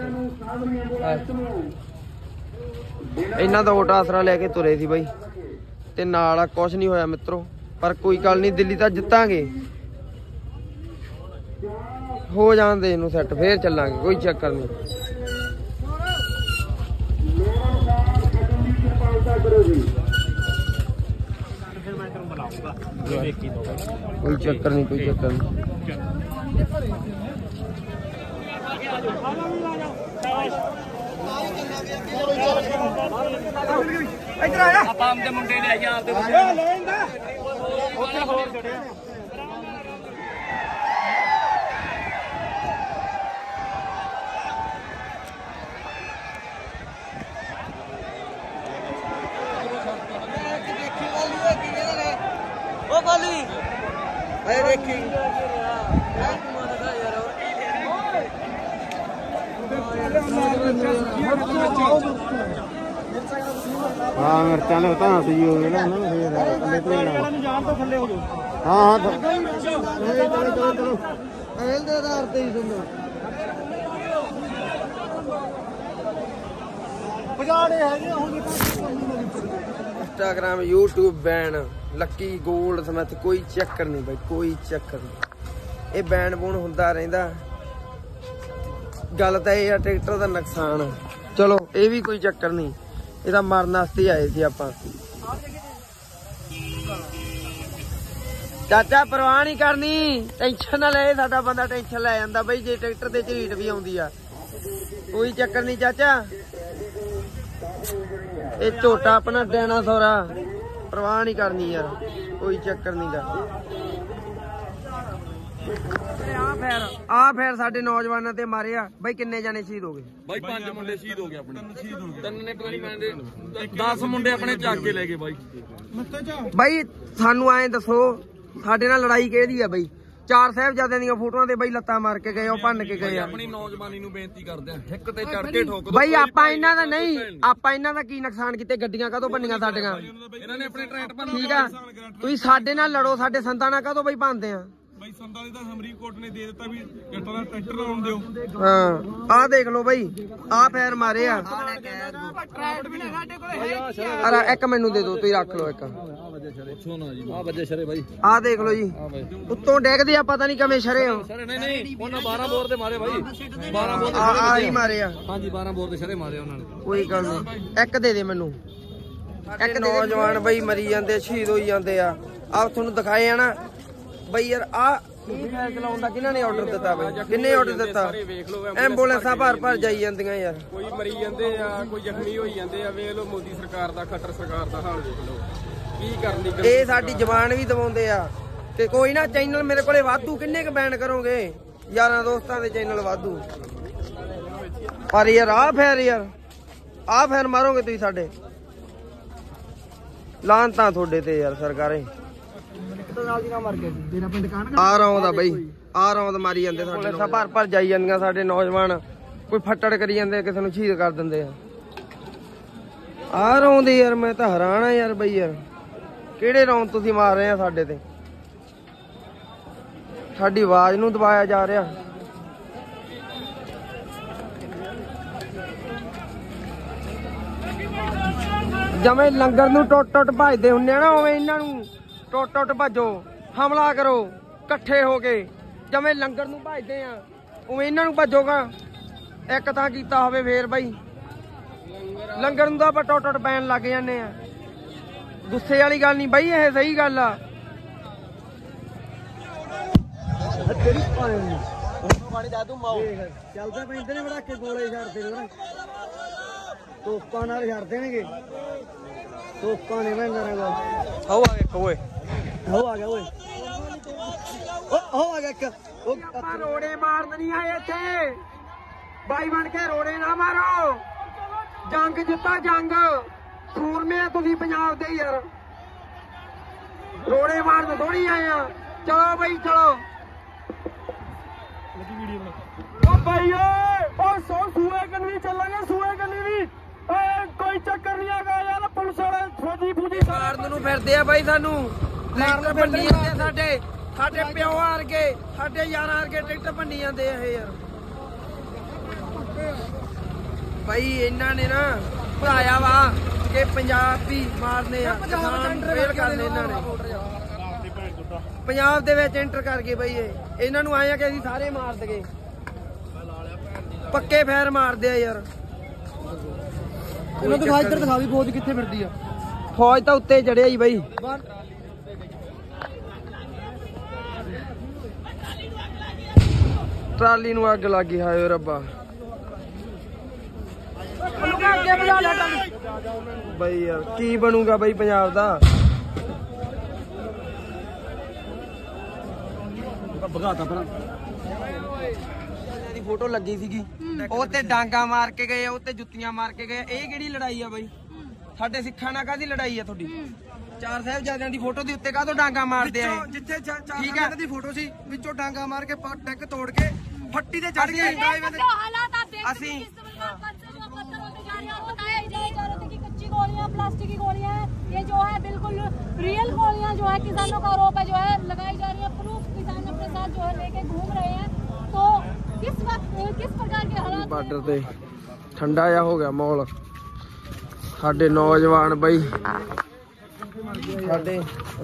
ਇਹਨਾਂ ਦਾ ਓਟ ਆਸਰਾ ਲੈ ਕੇ ਤੁਰੇ ਸੀ ਬਾਈ, ਤੇ ਨਾਲ ਆ ਕੁਛ ਨਹੀਂ ਹੋਇਆ ਮਿੱਤਰੋ। ਪਰ ਕੋਈ ਗੱਲ ਨਹੀਂ, ਦਿੱਲੀ ਤਾਂ ਜਿੱਤਾਂਗੇ, ਹੋ ਜਾਂਦੇ ਇਹਨੂੰ ਸੈੱਟ, ਫੇਰ ਚੱਲਾਂਗੇ, ਕੋਈ ਚੱਕਰ ਨਹੀਂ। ਕੋਈ ਚੱਕਰ ਨਹੀਂ, ਕੋਈ ਚੱਕਰ ਨਹੀਂ। ਇੱਧਰ ਆਇਆ, ਆਪਾਂ ਆਮ ਦੇ ਮੁੰਡੇ ਲੈ ਜਾ, ਆਪਦੇ ਮੁੰਡੇ ਲੈ ਜਾਂਦਾ ਉੱਥੇ ਹੋਰ ਛੱਡਿਆ। ਉਹ ਗੋਲੀ ਅਰੇ ਦੇਖੀ ਹਾਂ ਮਿਰਚਾਂ ਦੇ ਤਾਂ ਸਹੀ ਹੋ ਗਏ ਨਾ ਉਹਨਾਂ ਨੂੰ, ਫੇਰ ਥੱਲੇ ਤੋਂ ਨਾ ਜਾਣ ਤੋਂ ਥੱਲੇ ਹੋ ਜਾਓ। ਹਾਂ ਹਾਂ ਚਲੋ ਚਲੋ ਚਲੋ ਐਲ ਦੇ ਆਧਾਰ ਤੇ ਹੀ ਸੁਣੋ। ਪਜਾੜੇ ਹੈਗੇ ਹੁਣ Instagram YouTube ban, lucky gold smith, ਕੋਈ ਚੱਕਰ ਨਹੀਂ ਬਾਈ, ਕੋਈ ਚੱਕਰ ਨਹੀਂ। ਇਹ ਬੈਨ ਬੂਨ ਹੁੰਦਾ ਰਹਿੰਦਾ, ਗੱਲ ਤਾਂ ਇਹ ਆ ਟਰੈਕਟਰ ਦਾ ਨੁਕਸਾਨ। ਚਲੋ ਇਹ ਵੀ ਕੋਈ ਚੱਕਰ ਨਹੀਂ, ਇਹਦਾ ਮਰਨ ਵਾਸਤੇ ਆਏ ਸੀ ਆਪਾਂ। ਚਾਚਾ ਪਰਵਾਹ ਨਹੀਂ ਕਰਨੀ, ਟੈਨਸ਼ਨ ਨਾ ਲੈ, ਸਾਡਾ ਬੰਦਾ ਟੈਨਸ਼ਨ ਲੈ ਜਾਂਦਾ ਬਈ ਜੇ ਟਰੈਕਟਰ ਤੇ ਝਰੀਟ ਵੀ ਆਉਂਦੀ ਆ। ਕੋਈ ਚੱਕਰ ਨਹੀਂ ਚਾਚਾ, ਇਹ ਝੋਟਾ ਆਪਣਾ ਡਾਇਨਾਸੌਰ ਆ, ਪਰਵਾਹ ਨਹੀਂ ਕਰਨੀ ਯਾਰ, ਕੋਈ ਚੱਕਰ ਨਹੀਂ ਗਾ। ਆ ਫੇਰ ਆ ਫੇਰ ਸਾਡੇ ਨੌਜਵਾਨਾਂ ਤੇ ਮਾਰਿਆ ਬਾਈ, ਕਿੰਨੇ ਜਾਣੇ ਸ਼ਹੀਦ ਹੋ ਗਏ ਬਾਈ? ਪੰਜ ਮੁੰਡੇ ਸ਼ਹੀਦ ਹੋ ਗਏ ਆਪਣੇ, ਤਿੰਨ ਨੇ ਪਤਾ ਨਹੀਂ ਪੈਂਦੇ, ਦਸ ਮੁੰਡੇ ਆਪਣੇ ਚੱਕ ਕੇ ਲੈ ਗਏ ਬਾਈ। ਬਾਈ ਸਾਨੂੰ ਐਂ ਦੱਸੋ, ਸਾਡੇ ਨਾਲ ਲੜਾਈ ਕਿਹਦੀ ਆ ਬਾਈ? ਚਾਰ ਸਾਹਿਬਜ਼ਾਦਿਆਂ ਦੀਆਂ ਫੋਟੋਆਂ ਤੇ ਬਾਈ ਲੱਤਾਂ ਮਾਰ ਕੇ ਗਏ, ਉਹ ਭੰਨ ਕੇ ਗਏ ਆ। ਆਪਣੀ ਨੌਜਵਾਨੀ ਨੂੰ ਬੇਨਤੀ ਕਰਦੇ ਆ, ਹਿੱਕ ਤੇ ਚੜ ਕੇ ਠੋਕ ਦੋ ਬਾਈ। ਆਪਾਂ ਇਹਨਾਂ ਦਾ ਨਹੀਂ, ਆਪਾਂ ਇਹਨਾਂ ਦਾ ਕੀ ਨੁਕਸਾਨ ਕੀਤੇ? ਗੱਡੀਆਂ ਕਾਹਤੋਂ ਭੰਨੀਆਂ ਸਾਡੀਆਂ? ਇਹਨਾਂ ਨੇ ਆਪਣੇ ਟਰੈਕਟ ਭੰਨ ਠੀਕ ਆ, ਤੁਸੀਂ ਸਾਡੇ ਨਾਲ ਲੜੋ, ਸਾਡੇ ਸੰਤਾਂ ਨਾਲ ਕਾਹਤੋਂ ਬਾਈ ਭੰਨਦੇ ਆ? ਬਾਈ ਸੰਤਾਂ ਦੀ ਤਾਂ ਹਮਰੀ ਕੋਰਟ ਨੇ ਦੇ ਦਿੱਤਾ ਵੀ ਜੱਟਾਂ ਦਾ ਟਰੈਕਟਰ ਲਾਉਣ ਦਿਓ। ਹਾਂ ਆਹ ਦੇਖ ਲਓ ਬਾਈ, ਆਹ ਫੇਰ ਮਾਰੇ ਆ। ਅਰੇ ਇੱਕ ਮੈਨੂੰ ਦੇ ਦਿਓ, ਤੁਸੀਂ ਰੱਖ ਲਓ ਇੱਕ। ਆ ਵੱਜੇ ਸ਼ਰੇ ਬਾਈ, ਆਹ ਦੇਖ ਲਓ ਜੀ, ਉੱਤੋਂ ਡੈਗਦੇ ਆ, ਪਤਾ ਨਹੀਂ ਕਿਵੇਂ ਸ਼ਰੇ ਹੋ। ਸ਼ਰੇ ਨਹੀਂ ਨਹੀਂ, ਉਹਨਾਂ ਬਾਰਾਂ ਬੋਰ ਦੇ ਮਾਰੇ ਬਾਈ, ਬਾਰਾਂ ਬੋਰ ਦੇ ਆ ਹੀ ਮਾਰੇ ਆ। ਹਾਂਜੀ ਬਾਰਾਂ ਬੋਰ ਦੇ ਸ਼ਰੇ ਮਾਰੇ ਉਹਨਾਂ ਨੇ। ਕੋਈ ਗੱਲ ਨਹੀਂ, ਇੱਕ ਦੇ ਦੇ ਮੈਨੂੰ। ਇੱਕ ਨੌਜਵਾਨ ਬਈ ਮਰੀ ਜਾਂਦੇ, ਸ਼ਹੀਦ ਹੋਈ ਜਾਂਦੇ ਆ। ਆਹ ਤੁਹਾਨੂੰ ਦਿਖਾਏ ਆ ਨਾ ਬਈ ਯਾਰ, ਆ ਇਹ ਫੈਸਲਾ ਹੁੰਦਾ ਕਿਹਨਾਂ ਨੇ ਆਰਡਰ ਦਿੱਤਾ ਬਈ? ਕਿੰਨੇ ਆਰਡਰ ਦਿੱਤਾ? ਐਂਬੂਲੈਂਸਾਂ ਭਰ ਭਰ ਜਾਈ ਜਾਂਦੀਆਂ ਯਾਰ, ਕੋਈ ਮਰੀ ਜਾਂਦੇ ਆ, ਕੋਈ ਜ਼ਖਮੀ ਹੋਈ ਜਾਂਦੇ ਆ। ਵੇਖ ਲਓ ਮੋਦੀ ਸਰਕਾਰ ਦਾ, ਖੱਟਰ ਸਰਕਾਰ ਦਾ ਹਾਲ ਦੇਖ ਲਓ, ਕੀ ਕਰਨੀ। ਇਹ ਸਾਡੀ ਜ਼ਬਾਨ ਵੀ ਦਬਾਉਂਦੇ ਆ। ਤੇ ਕੋਈ ਨਾ, ਚੈਨਲ ਮੇਰੇ ਕੋਲੇ ਵਾਧੂ, ਕਿੰਨੇ ਕ ਬੈਨ ਕਰੋਗੇ? ਯਾਰਾਂ ਦੋਸਤਾਂ ਦੇ ਚੈਨਲ ਵਾਧੂ। ਪਰ ਯਾਰ ਆ ਫੇਰ ਯਾਰ ਆ ਫੇਰ ਮਾਰੋਗੇ ਤੁਸੀਂ ਸਾਡੇ, ਲਾਂਤਾਂ ਤੁਹਾਡੇ ਤੇ ਯਾਰ ਸਰਕਾਰੇ। ਆ ਰੌਂਦਾ ਬਈ, ਆ ਰੌਂਦ ਮਾਰੀ ਜਾਂਦੇ ਸਾਡੇ, ਭਰ ਭਰ ਜਾਈ ਜਾਂਦੀਆਂ ਸਾਡੇ ਨੌਜਵਾਨ, ਕੋਈ ਫੱਟੜ ਕਰੀ ਜਾਂਦੇ, ਕਿਸੇ ਨੂੰ ਸ਼ਹੀਦ ਕਰ ਦਿੰਦੇ ਆ। ਆ ਰੌਂਦੇ ਯਾਰ, ਮੈਂ ਤਾਂ ਹੈਰਾਨ ਆ ਯਾਰ ਬਈ, ਯਾਰ ਕਿਹੜੇ ਰੌਂਦ ਤੁਸੀਂ ਮਾਰ ਰਹੇ ਆ ਸਾਡੇ ਤੇ? ਸਾਡੀ ਆਵਾਜ਼ ਨੂੰ ਦਬਾਇਆ ਜਾ ਰਿਹਾ। ਜਿਵੇਂ ਲੰਗਰ ਨੂੰ ਟੁੱਟ ਟੁੱਟ ਭੱਜਦੇ ਹੁੰਦੇ ਆ ਨਾ, ਉਵੇਂ ਇਹਨਾਂ ਨੂੰ ਟੁੱਟ ਟੁੱਟ ਭੱਜੋ, ਹਮਲਾ ਕਰੋ ਇਕੱਠੇ ਹੋ ਕੇ। ਜਿਵੇਂ ਲੰਗਰ ਨੂੰ ਭੱਜਦੇ ਆ, ਉਵੇਂ ਇਹਨਾਂ ਨੂੰ ਭੱਜੋਗਾ। ਇੱਕ ਤਾਂ ਕੀਤਾ ਹੋਵੇ ਫੇਰ ਬਾਈ, ਲੰਗਰ ਨੂੰ ਤਾਂ ਆਪਾਂ ਟੁੱਟ ਟੁੱਟ ਪੈਣ ਲੱਗ ਜਾਂਦੇ ਆ। ਗੁੱਸੇ ਵਾਲੀ ਗੱਲ ਨਹੀਂ ਬਾਈ, ਇਹ ਸਹੀ ਗੱਲ ਆ। ਤੇਰੀ ਪਾਣੀ ਪਾਣੀ ਦਾ ਤੂੰ ਮਾਓ ਚੱਲਦੇ ਪੈਂਦੇ ਨੇ ਬੜਾ ਕੇ ਗੋਲੇ ਛੱਡਦੇ ਨੇ ਤੋਪਾਂ ਨਾਲ ਛੱਡ ਦੇਣਗੇ ਤੋਪਾਂ ਨੇ ਮੈਂ ਕਰਾਂਗਾ ਹੋ ਆ ਗਿਆ ਓਏ ਹੋ ਆ ਗਿਆ ਓਏ ਹੋ ਆ ਗਿਆ ਇੱਕ ਆਪਾਂ ਰੋੜੇ ਮਾਰਨ ਨਹੀਂ ਆਏ ਇੱਥੇ ਬਾਈ ਬਣ ਕੇ ਰੋੜੇ ਨਾ ਮਾਰੋ ਜੰਗ ਜਿੱਤਾ ਜੰਗ ਸੂਰਮੇ ਆ ਤੁਸੀਂ ਪੰਜਾਬ ਦੇ ਯਾਰ ਰੋੜੇ ਮਾਰਨ ਥੋੜੀ ਆਏ ਆ ਚਲੋ ਬਾਈ ਚਲੋ ਓ ਬਾਈ ਓਏ ਓ ਸੋ ਸੂਏ ਕੰਨੀ ਚੱਲਾਂਗੇ ਸੂਏ ਕੰਨੀ ਵੀ ਓਏ ਕੋਈ ਚੱਕਰ ਨਹੀਂ ਆਗਾ ਯਾਰ ਪੁਲਿਸ ਵਾਲੇ ਫੌਜੀ ਫੂਜੀ ਮਾਰਨ ਨੂੰ ਫਿਰਦੇ ਆ ਬਾਈ ਸਾਨੂੰ ਮਾਰਨ ਭੰਨੀ ਜਾਂਦੇ ਸਾਡੇ ਸਾਡੇ ਪਿਓ ਵਰਗੇ ਸਾਡੇ ਯਾਰਾਂ ਵਰਗੇ ਟਰੈਕਟਰ ਭੰਨੀ ਜਾਂਦੇ ਆ ਇਹ ਯਾਰ ਬਾਈ ਇਹਨਾਂ ਨੇ ਨਾ ਭਰਾਇਆ ਵਾ ਕਿ ਪੰਜਾਬੀ ਮਾਰਨੇ ਆ ਕਿਸਾਨ ਫੇਲ ਕਰਨੇ ਇਹਨਾਂ ਨੇ ਪੰਜਾਬ ਦੇ ਵਿੱਚ ਐਂਟਰ ਕਰ ਗਏ ਬਾਈ ਇਹ ਇਹਨਾਂ ਨੂੰ ਆਏ ਆ ਕਿ ਅਸੀਂ ਸਾਰੇ ਮਾਰ ਦਗੇ ਪੱਕੇ ਫੈਰ ਮਾਰਦੇ ਆ ਯਾਰ ਇਹਨਾਂ ਦਿਖਾ ਇੱਧਰ ਦਿਖਾ ਵੀ ਫੌਜ ਕਿੱਥੇ ਫਿਰਦੀ ਆ ਫੌਜ ਤਾਂ ਉੱਤੇ ਚੜਿਆ ਜੀ ਬਾਈ ਟਰਾਲੀ ਨੂੰ ਅੱਗ ਲੱਗ ਗਈ ਹਾਏ ਰੱਬਾ ਬਾਈ ਯਾਰ ਕੀ ਬਣੂਗਾ ਬਾਈ ਪੰਜਾਬ ਦਾ ਭਗਾਤਾ ਪਰ ਦੀ ਫੋਟੋ ਲੱਗੀ ਸੀਗੀ ਉਹ ਤੇ ਡਾਂਗਾ ਮਾਰ ਕੇ ਗਏ ਉਹ ਤੇ ਜੁੱਤੀਆਂ ਮਾਰ ਕੇ ਗਏ ਇਹ ਕਿਹੜੀ ਲੜਾਈ ਆ ਬਾਈ ਸਾਡੇ ਸਿੱਖਾਂ ਨਾਲ ਕਾਹਦੀ ਲੜਾਈ ਆ ਤੁਹਾਡੀ ਚਾਰ ਸਾਹਿਬਜ਼ਾਦਿਆਂ ਦੀ ਫੋਟੋ ਦੇ ਉੱਤੇ ਕਾਹਤੋਂ ਡਾਂਗਾ ਮਾਰਦੇ ਆ ਜਿੱਥੇ ਚਾਰ ਸਾਹਿਬਜ਼ਾਦਿਆਂ ਦੀ ਫੋਟੋ ਸੀ ਵਿੱਚੋਂ ਡਾਂਗਾ ਮਾਰ ਕੇ ਟੈਕ ਤੋੜ ਕੇ ਫੱਟੀ ਤੇ ਚੜ ਗਏ ਅਸੀਂ कच्ची गोलियां प्लास्टिक की गोलियां हैं ये जो है बिल्कुल रियल गोलियां जो है किसानों का आरोप है जो है लगाई जा रही है प्रूफ किसान अपने साथ जो है लेके घूम रहे हैं तो किस वक्त किस प्रकार के हालात ਬਾਰਡਰ ਤੇ ਠੰਡਾ ਜਿਹਾ ਹੋ ਗਿਆ ਮਾਹੌਲ ਸਾਡੇ ਨੌਜਵਾਨ ਬਈ ਸਾਡੇ